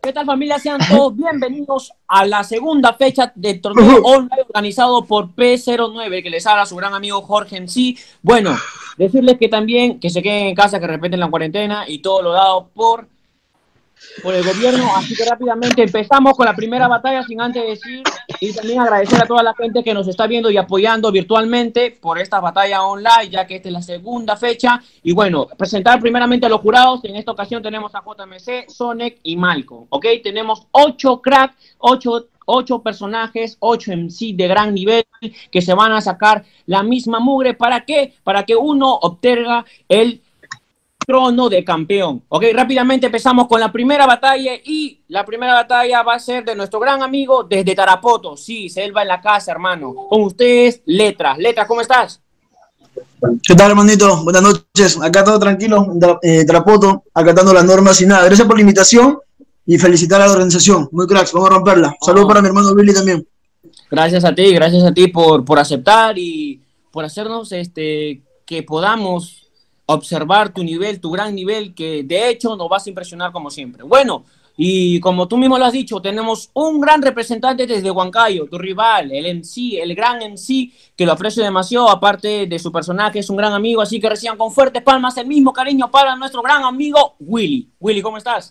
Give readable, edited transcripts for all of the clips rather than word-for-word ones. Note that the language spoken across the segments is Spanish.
¿Qué tal, familia? Sean todos bienvenidos a la segunda fecha del torneo online organizado por P09, que les habla su gran amigo Jorge MC. Bueno, decirles que también que se queden en casa, que respeten la cuarentena y todo lo dado por el gobierno. Así que rápidamente empezamos con la primera batalla, sin antes decir y también agradecer a toda la gente que nos está viendo y apoyando virtualmente por esta batalla online, ya que esta es la segunda fecha. Y bueno, presentar primeramente a los jurados. En esta ocasión tenemos a JMC, Sonic y Malcolm, ¿ok? Tenemos 8 cracks, 8 personajes, 8 MC de gran nivel que se van a sacar la misma mugre. ¿Para qué? Para que uno obtenga el trono de campeón. Ok, rápidamente empezamos con la primera batalla, y la primera batalla va a ser de nuestro gran amigo desde Tarapoto. Sí, Selva en la casa, hermano. Con ustedes, Letras. Letras, ¿cómo estás? ¿Qué tal, hermanito? Buenas noches. Acá todo tranquilo, Tarapoto, acatando las normas y nada. Gracias por la invitación y felicitar a la organización. Muy cracks, vamos a romperla. Saludos para mi hermano Billy también. Gracias a ti por aceptar y por hacernos que podamos observar tu nivel, tu gran nivel, que de hecho nos vas a impresionar como siempre. Bueno, y como tú mismo lo has dicho, tenemos un gran representante desde Huancayo, tu rival, el MC, el gran MC, que lo aprecio demasiado, aparte de su personaje, es un gran amigo, así que reciban con fuertes palmas el mismo cariño para nuestro gran amigo Willy. Willy, ¿cómo estás?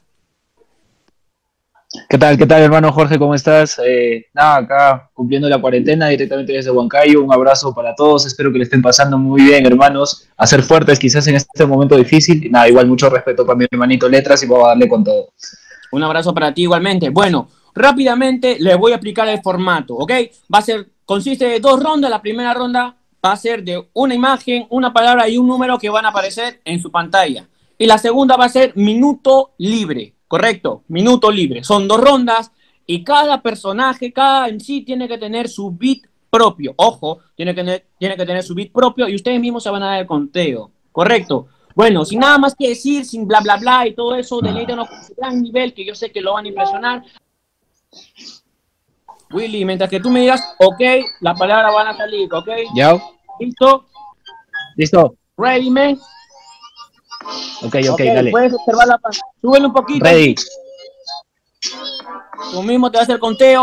¿Qué tal, hermano Jorge? ¿Cómo estás? Nada, acá cumpliendo la cuarentena directamente desde Huancayo. Un abrazo para todos, espero que le estén pasando muy bien, hermanos. A ser fuertes quizás en este momento difícil. Nada, igual mucho respeto para mi hermanito Letras y vamos a darle con todo. Un abrazo para ti igualmente. Bueno, rápidamente les voy a explicar el formato, ¿ok? Consiste de 2 rondas. La primera ronda va a ser de una imagen, una palabra y un número que van a aparecer en su pantalla. Y la segunda va a ser minuto libre. Correcto, minuto libre. Son 2 rondas y cada personaje, cada en sí tiene que tener su beat propio. Ojo, tiene que tener su beat propio y ustedes mismos se van a dar el conteo. Correcto. Bueno, sin nada más que decir, sin bla bla bla y todo eso, deleítanos con su gran nivel, que yo sé que lo van a impresionar. Willy, mientras que tú me digas, ok, las palabras van a salir, ok. ¿Ya? ¿Listo? ¿Listo? Ready, man. Ok, dale. Puedes observar la pantalla. Súbele un poquito. Ready. Tú mismo te vas a hacer el conteo.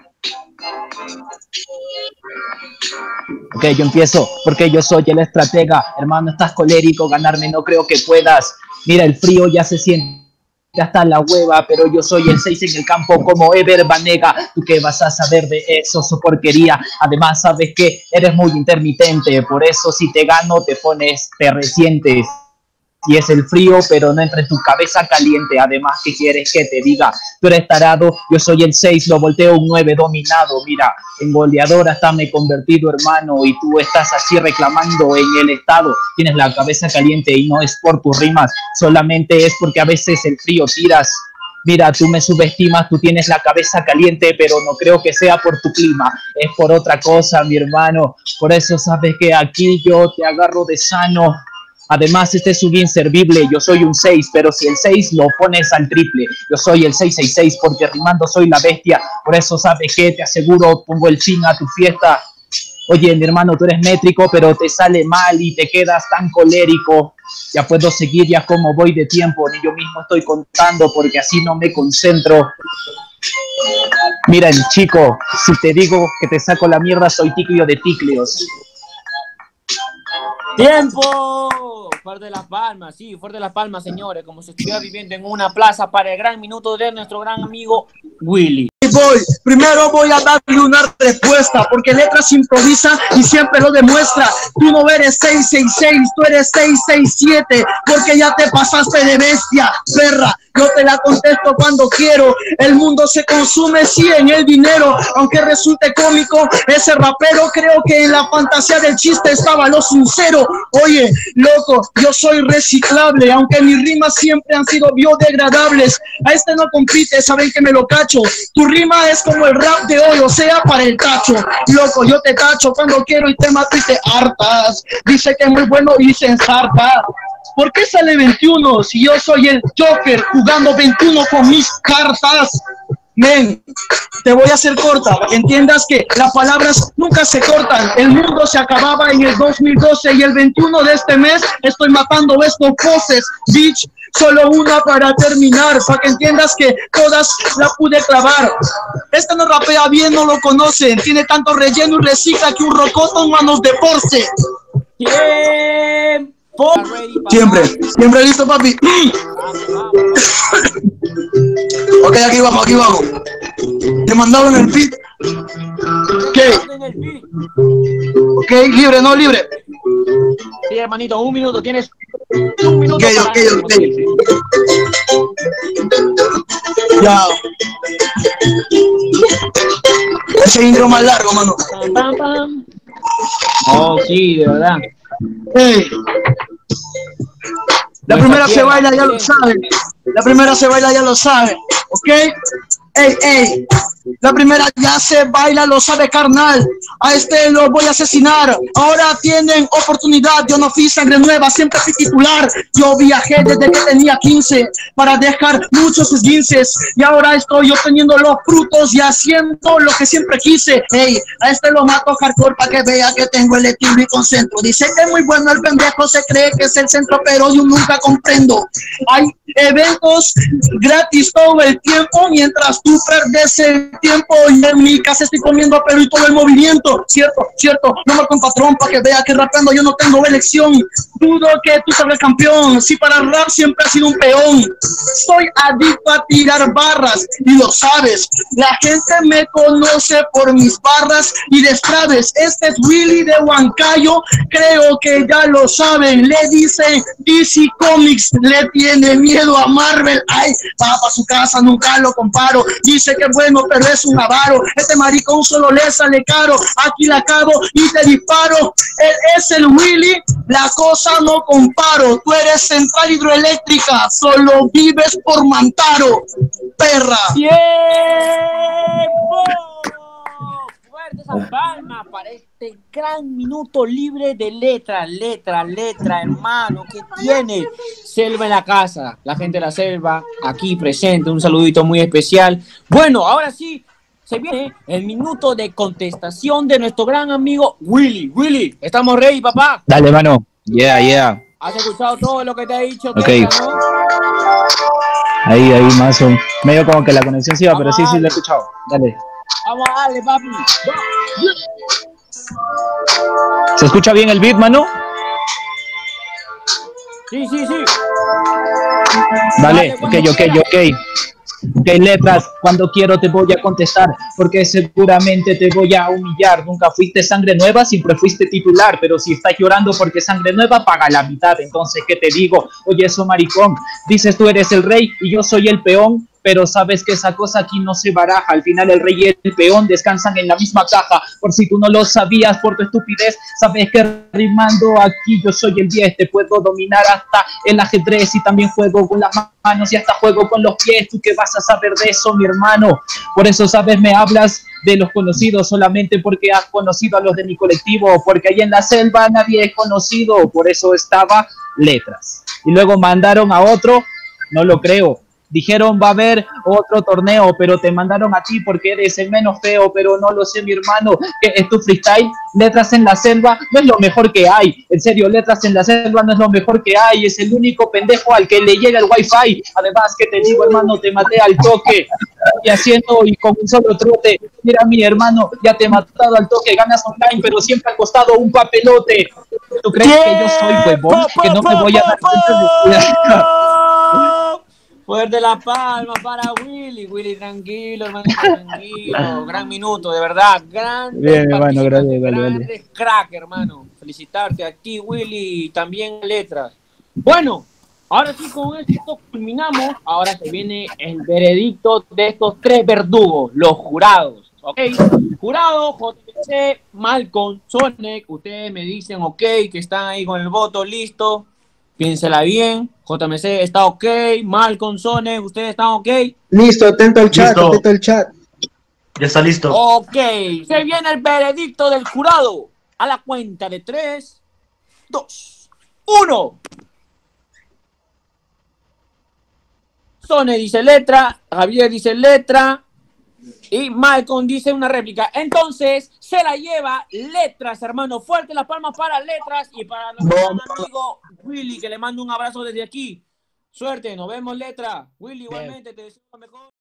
Ok, yo empiezo, porque yo soy el estratega. Hermano, estás colérico, ganarme no creo que puedas. Mira, el frío ya se siente hasta la hueva, pero yo soy el 6 en el campo como Ever Banega. ¿Tú qué vas a saber de eso, su porquería? Además, sabes que eres muy intermitente, por eso si te gano te resientes. Y es el frío, pero no entra en tu cabeza caliente. Además, ¿qué quieres que te diga? Tú eres tarado, yo soy el 6, lo volteo un 9 dominado. Mira, en goleador hasta me he convertido, hermano, y tú estás así reclamando en el estado. Tienes la cabeza caliente y no es por tus rimas, solamente es porque a veces el frío tiras. Mira, tú me subestimas, tú tienes la cabeza caliente, pero no creo que sea por tu clima, es por otra cosa, mi hermano. Por eso sabes que aquí yo te agarro de sano. Además, este es un inservible, yo soy un 6, pero si el 6 lo pones al triple, yo soy el 666 porque rimando soy la bestia. Por eso sabes que te aseguro, pongo el fin a tu fiesta. Oye, mi hermano, tú eres métrico, pero te sale mal y te quedas tan colérico. Ya puedo seguir ya como voy de tiempo, ni yo mismo estoy contando porque así no me concentro. Mira, el chico, si te digo que te saco la mierda, soy Ticlio de Ticleos. ¡Tiempo! Fuerte las palmas, sí, fuerte las palmas, señores, como si estuviera viviendo en una plaza para el gran minuto de nuestro gran amigo Willy. Primero voy a darle una respuesta, porque Letras improvisa y siempre lo demuestra. Tú no eres 666, tú eres 667, porque ya te pasaste de bestia, perra. Yo te la contesto cuando quiero. El mundo se consume, sí, en el dinero. Aunque resulte cómico, ese rapero, creo que en la fantasía del chiste estaba lo sincero. Oye, loco, yo soy reciclable, aunque mis rimas siempre han sido biodegradables. A este no compite, saben que me lo cacho. Tu rima es como el rap de hoy, o sea, para el tacho. Loco, yo te tacho cuando quiero y te mato y te hartas. Dice que es muy bueno y se ensarta. ¿Por qué sale 21 si yo soy el Joker jugando 21 con mis cartas? Men, te voy a hacer corta, para que entiendas que las palabras nunca se cortan. El mundo se acababa en el 2012 y el 21 de este mes estoy matando estos poses, bitch. Solo una para terminar, para que entiendas que todas la pude clavar. Este no rapea bien, no lo conocen. Tiene tanto relleno y recicla que un rocoto en manos de Porce. ¡Tiempo! Siempre listo, papi. Ok, aquí vamos. Te mandaron el beat. Ok, libre, no libre. Sí, hermanito, 1 minuto, tienes 1 minuto. Ok. Ya. Ese intro más largo, mano. Pam, pam. Oh, sí, de verdad. Hey. La primera se baila, ya lo saben. La primera se baila, ya lo saben. ¿Ok? Ey. La primera ya se baila, lo sabe, carnal. A este lo voy a asesinar. Ahora tienen oportunidad. Yo no fui sangre nueva, siempre fui titular. Yo viajé desde que tenía 15 para dejar muchos esguinces. Y ahora estoy obteniendo los frutos y haciendo lo que siempre quise. Ey, a este lo mato hardcore para que vea que tengo el equilibrio y concentro. Dice que es muy bueno el pendejo, se cree que es el centro, pero yo nunca comprendo. Hay eventos gratis todo el tiempo mientras tú perdes el tiempo, y en mi casa estoy comiendo pero y todo el movimiento. Cierto, no marco un patrón para que vea que rapeando yo no tengo elección. Dudo que tú seas el campeón, si para rap siempre has sido un peón. Soy adicto a tirar barras y lo sabes, la gente me conoce por mis barras y destraves. Este es Willy de Huancayo, creo que ya lo saben. Le dicen DC Comics, le tiene miedo a Marvel. Ay, va para su casa, nunca lo comparo. Dice que bueno, pero es un avaro. Este maricón solo le sale caro. Aquí la acabo y te disparo. Él es el Willy, la cosa no comparo. Tú eres central hidroeléctrica, solo vives por Mantaro, perra. ¡Tiempo! Fuerte esa palma para este gran minuto libre de letra, hermano. ¿Qué tiene? Selva en la casa, la gente de la selva aquí presente, un saludito muy especial. Bueno, ahora sí, se viene el minuto de contestación de nuestro gran amigo Willy. Willy, ¿estamos ready, papá? Dale, mano. Yeah. ¿Has escuchado todo lo que te ha dicho? Ok. Teta, ¿no? Ahí, más o medio como que la conexión se iba, pero sí lo he escuchado. Dale. Vamos a darle, papi. ¿Se escucha bien el beat, mano? Sí. Dale, ok. Ok, letras, cuando quiero te voy a contestar, porque seguramente te voy a humillar. Nunca fuiste sangre nueva, siempre fuiste titular, pero si estás llorando porque sangre nueva, paga la mitad. Entonces, ¿qué te digo? Oye, eso maricón, dices tú eres el rey y yo soy el peón, pero sabes que esa cosa aquí no se baraja. Al final el rey y el peón descansan en la misma caja. Por si tú no lo sabías por tu estupidez, sabes que rimando aquí yo soy el 10. Te puedo dominar hasta el ajedrez y también juego con las manos y hasta juego con los pies. ¿Tú qué vas a saber de eso, mi hermano? Por eso, sabes, me hablas de los conocidos solamente porque has conocido a los de mi colectivo, porque ahí en la selva nadie es conocido. Por eso estaba letras. Y luego mandaron a otro, no lo creo. Dijeron va a haber otro torneo, pero te mandaron a ti porque eres el menos feo, pero no lo sé, mi hermano, que es tu freestyle. Letras en la selva no es lo mejor que hay. En serio, letras en la selva no es lo mejor que hay. Es el único pendejo al que le llega el wifi. Además, que te digo, hermano, te maté al toque y haciendo y con un solo trote. Mira, mi hermano, ya te he matado al toque. Ganas online, pero siempre ha costado un papelote. ¿Tú crees que yo soy huevón? Que no me voy a dar cuenta de... Fuerte la palma para Willy. Willy, tranquilo, hermano, tranquilo. Gran minuto, de verdad. Bien, hermano, gracias. Grandes crack, hermano. Felicitarte a ti, Willy, y también letras. Bueno, ahora sí, con esto culminamos. Ahora se viene el veredicto de estos 3 verdugos, los jurados. ¿Ok? Jurado, JC, Malcolm, Sonic. Ustedes me dicen, ok, que están ahí con el voto, listo. Piénsela bien. JMC está ok. Malcolm, Sonic, ¿ustedes están ok? Listo, atento al chat, Listo. atento al chat. Ya está listo. Ok, se viene el veredicto del jurado. A la cuenta de 3, 2, 1. Sonic dice letra, Javier dice letra, Y Malcolm dice una réplica. Entonces, se la lleva Letras, hermano. Fuerte las palmas para Letras y para nuestro gran amigo Willy, que le mando un abrazo desde aquí. Suerte, nos vemos, Letra. Willy, igualmente, te deseo lo mejor.